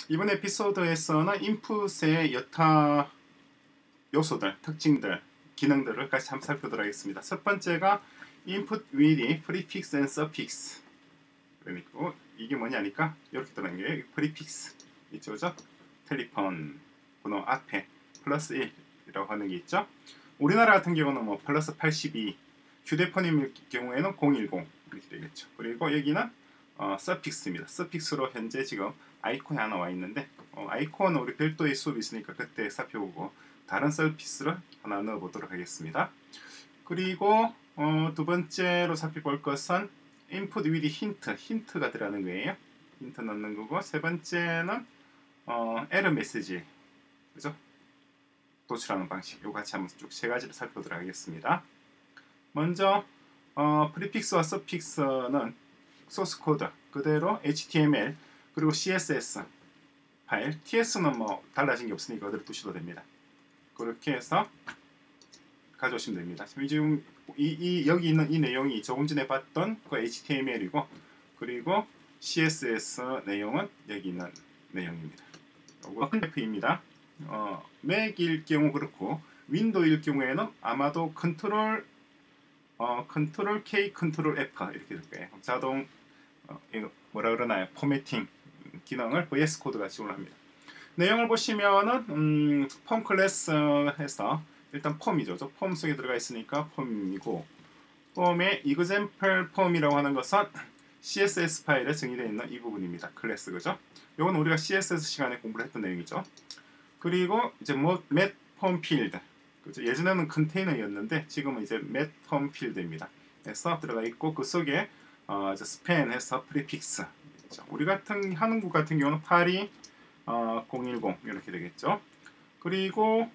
이번 에피소드에서는 인풋의 여타 요소들, 특징들, 기능들을 같이 한번 살펴보도록 하겠습니다. 첫 번째가 input with prefix and suffix. 그러니까 이게 뭐냐니까 이렇게 들어가는 게 prefix 있죠, 그죠? 텔레폰 번호 앞에 플러스 1이라고 하는 게 있죠. 우리나라 같은 경우는 뭐 플러스 82, 휴대폰일 경우에는 010 이렇게 되겠죠. 그리고 여기는 서픽스입니다. 서픽스로 현재 지금 아이콘이 하나 와 있는데 아이콘은 우리 별도의 수업이 있으니까 그때 살펴보고 다른 서픽스를 하나 넣어보도록 하겠습니다. 그리고 두 번째로 살펴볼 것은 input with 힌트가 들어가는 거예요. 힌트 넣는 거고, 세 번째는 에러 메시지, 그죠? 도출하는 방식. 요 같이 한번 쭉 세 가지를 살펴보도록 하겠습니다. 먼저 프리픽스와 서픽스는 소스 코드 그대로 HTML 그리고 CSS 파일, TS는 뭐 달라진 게 없으니까 그대로 두셔도 됩니다. 그렇게 해서 가져오시면 됩니다. 지금 여기 있는 이 내용이 조금 전에 봤던 그 HTML이고, 그리고 CSS 내용은 여기 있는 내용입니다. 이거 F입니다. 맥일 경우 그렇고 윈도우일 경우에는 아마도 컨트롤 K, 컨트롤 F 이렇게 될 거예요. 자동 이거 뭐라 그러나요? 포매팅 기능을 VS 코드가 지원합니다. 내용을 보시면은 폼 클래스에서 일단 폼이죠. 폼 속에 들어가 있으니까 폼이고, 폼의 example 폼이라고 하는 것은 CSS 파일에 정의되어 있는 이 부분입니다. 클래스, 그죠? 이건 우리가 CSS 시간에 공부를 했던 내용이죠. 그리고 이제 맷 폼 필드, 그죠? 예전에는 컨테이너였는데 지금은 이제 맷 폼 필드입니다. 해서 들어가 있고, 그 속에 스팬해서 프리픽스, 우리 같은 한국 같은 경우는 82 010 이렇게 되겠죠. 그리고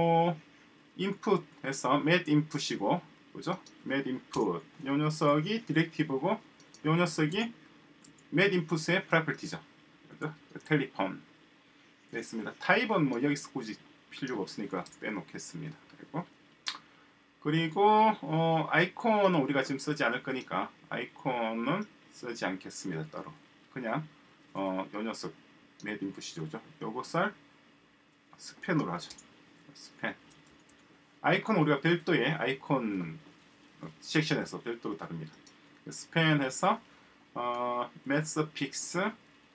인풋에서 맷 인풋이고, 그죠? 맷 인풋 요 녀석이 디렉티브고, 요 녀석이 맷 인풋의 프로퍼티죠. 그죠? 텔레폰 됐습니다. 타입은 뭐 여기서 굳이 필요가 없으니까 빼놓겠습니다. 그리고 아이콘은 우리가 지금 쓰지 않을 거니까 아이콘은 쓰지 않겠습니다. 따로 그냥 요 녀석 맷 인풋이죠, 그죠? 요것을 스팬으로 하죠. 스팬. 아이콘 우리가 별도의 아이콘 섹션에서 별도로 다릅니다. 스팬해서 맷서픽스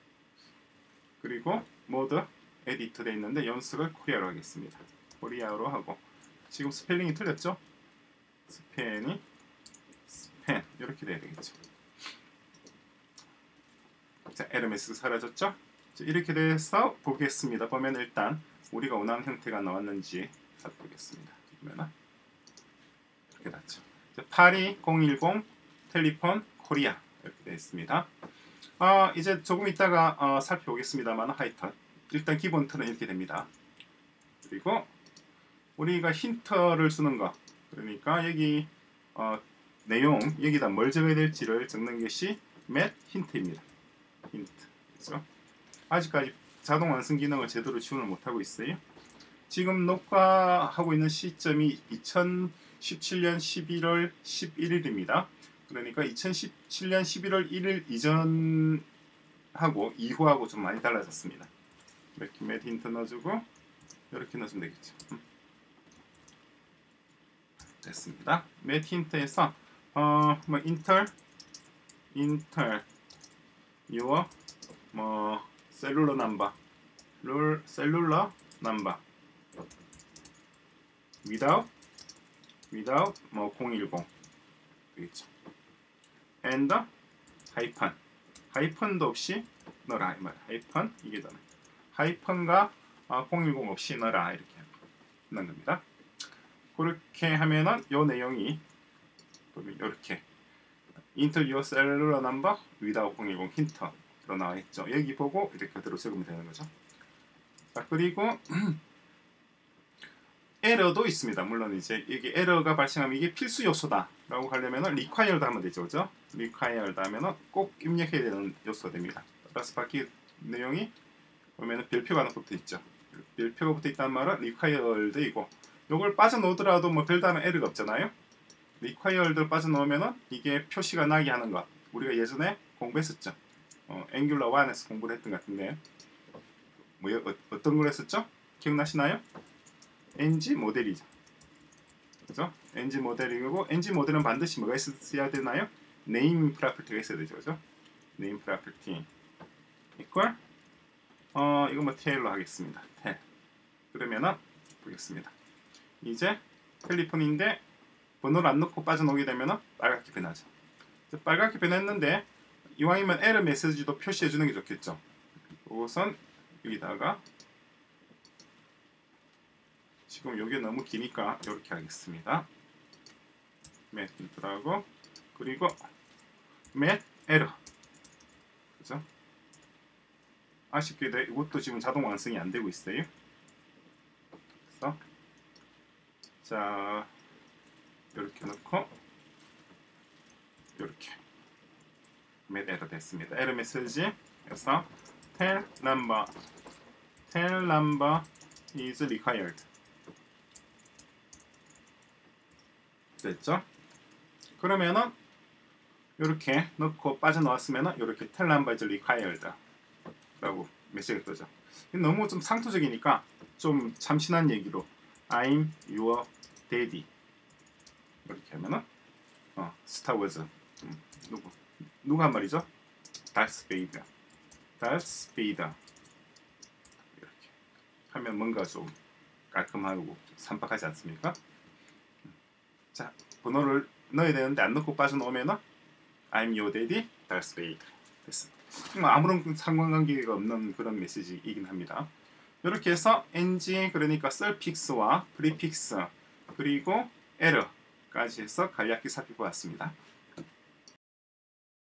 그리고 모드 에디터 돼 있는데 연습을 코리아로 하겠습니다. 코리아로 하고, 지금 스펠링이 틀렸죠? 스팬이 스팬 이렇게 돼야 되겠죠. 자, 에러 메시지 사라졌죠? 자, 이렇게 돼서 보겠습니다. 보면 일단 우리가 원하는 형태가 나왔는지 살펴보겠습니다. 그러면 이렇게 났죠. 82010 텔레폰 코리아 이렇게 되어 있습니다. 이제 조금 있다가 살펴보겠습니다만 하여튼 일단 기본 틀은 이렇게 됩니다. 그리고 우리가 힌트를 주는 거, 그러니까 여기 내용 여기다 뭘 적어야 될지를 적는 것이 맷 힌트입니다. 힌트. 그렇죠? 아직까지 자동 완성 기능을 제대로 지원을 못하고 있어요. 지금 녹화하고 있는 시점이 2017년 11월 11일입니다. 그러니까 2017년 11월 1일 이전하고 이후하고 좀 많이 달라졌습니다. 이렇게 맷 힌트 넣어주고 이렇게 넣어주면 되겠죠. 됐습니다. 맷 힌트에서 뭐 인텔 your 뭐 셀룰러 넘버 without 뭐 010 되겠죠. and 하이픈도 없이 넣어라 이 말. 하이픈 이게 되네. 하이픈과 010 없이 넣어라 이렇게 넣는 겁니다. 그렇게 하면은 요 내용이 이렇게 Intel your cellular number without 010 힌트로 나와 있죠. 여기 보고 이렇게 그대로 적으면 되는 거죠. 자, 그리고 에러도 있습니다. 물론 이제 이게 에러가 발생하면 이게 필수 요소다라고 하려면은 required 하면 되죠, 그죠? required 하면은 꼭 입력해야 되는 요소가 됩니다. 따라서 바뀐 내용이 보면은 별표가 하나 붙어 있죠. 별표가 붙어 있다는 말은 required이고, 요걸 빠져놓더라도 뭐 별다른 에러가 없잖아요. required를 빠져놓으면은 이게 표시가 나게 하는 것, 우리가 예전에 공부했었죠. 앵귤러 1에서 공부를 했던 것 같은데, 뭐요? 어떤 걸 했었죠? 기억나시나요? NG 모델이죠. 그죠? NG 모델이고 NG 모델은 반드시 뭐가 있어야 되나요? 네임 프로퍼티가 있어야 되죠. 그죠? 네임 프로퍼티 이퀄 이거 뭐 테일로 하겠습니다. 테일. 그러면은 보겠습니다. 이제 텔리폰인데 번호를 안 넣고 빠져나오게 되면은 빨갛게 변하죠. 빨갛게 변했는데 이왕이면 에러 메시지도 표시해 주는 게 좋겠죠. 우선 여기다가 지금 여기 너무 기니까 이렇게 하겠습니다. 맷 인트라고 그리고 맷 에러. 그죠? 아쉽게도 이것도 지금 자동 완성이 안 되고 있어요. 그래서 자 이렇게 넣고 이렇게 맷 에러 됐습니다. 에러 메시지에서 tell number is required 됐죠? 그러면은 이렇게 넣고 빠져나왔으면은 이렇게 tell number is required 라고 메시지가 뜨죠. 너무 좀 상투적이니까 좀 참신한 얘기로 I'm your daddy 이렇게 하면은 스타워즈 누가 한 말이죠? 다스 베이더 이렇게 하면 뭔가 좀 깔끔하고 산박하지 않습니까? 자, 번호를 넣어야 되는데 안 넣고 빠져나오면은 I'm your daddy, 다스 베이더 됐습니다. 아무런 상관관계가 없는 그런 메시지이긴 합니다. 이렇게 해서 ng 그러니까 서픽스와 프리픽스 그리고 에러까지 해서 간략히 살펴보았습니다.